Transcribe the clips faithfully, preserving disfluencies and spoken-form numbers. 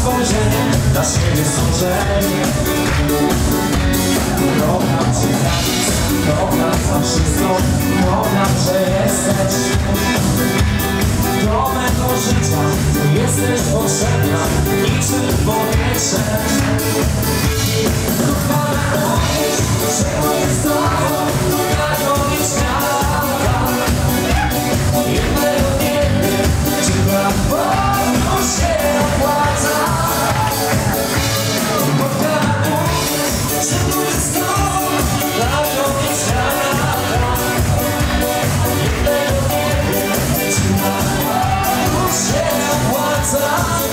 spojrzenie, na siebie stworzenie. Kocham cię za nic, kocham za wszystko, kocham, że jesteś do mego życia, jesteś potrzebna, niczym powietrze. Kochana, powiedz, że moje słowo na koniec świata. Jednego nie wiem, czy na pewno się opłaca. Kochana, powiedz, że moje słowo na koniec świata. Jednego nie wiem, czy na pewno się opłaca.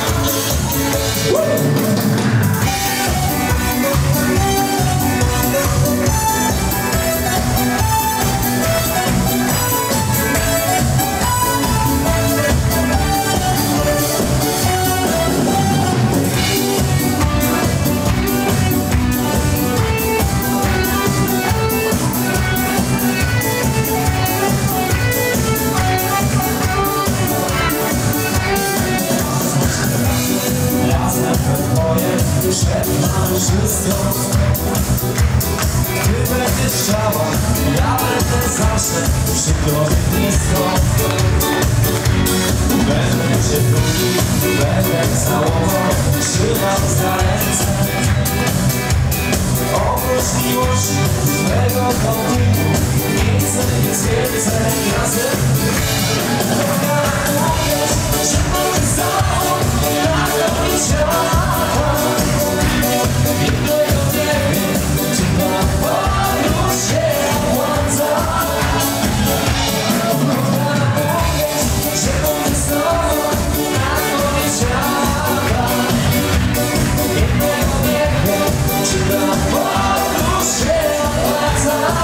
Szeptam wszystko. Ty będziesz chciała, ja będę zawsze przy tobie blisko. Będę cię lubił, będę całował, trzymał za ręce. Oprócz miłości, twego dotyku, nie chcę nic więcej razem. Kochana, powiedz, że mogę znowu na koniec świata. Jednego nie wiem, czy na pewno się opłaca. Kochana, powiedz, że mogę znowu na koniec świata. Jednego nie wiem, czy na pewno się opłaca.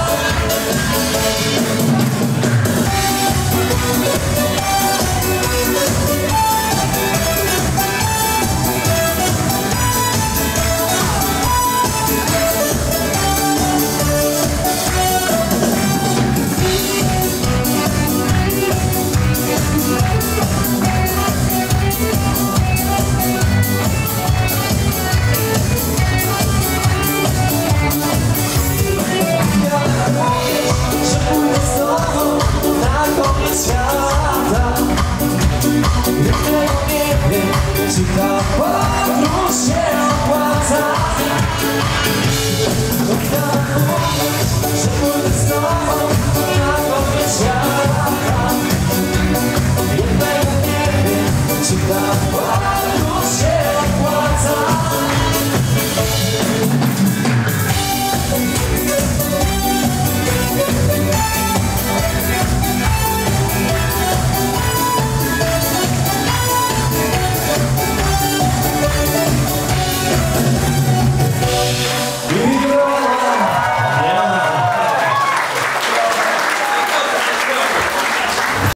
Czy ta podróż się opłaca? Kochana, powiedz, że